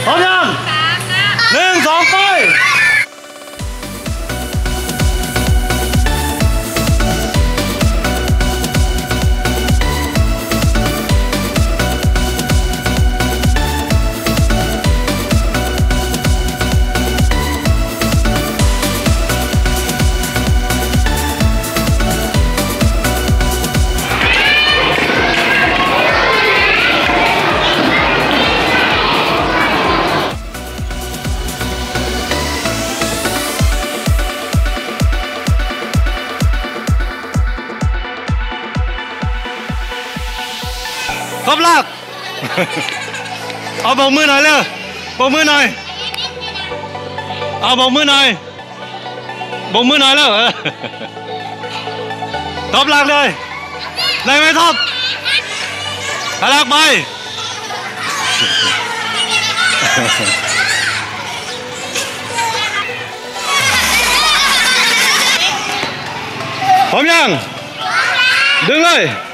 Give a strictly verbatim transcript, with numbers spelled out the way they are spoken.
พร้อมยังหนึ่งสองไปครบลากเอาบอกมือหน่อยเร็วบอกมือหน่อยเอาบอกมือหน่อยบอกมือหน่อยเร็วท็อปลากเลยได้ไหมท็อปลากไปพร้อมยังดึงเลย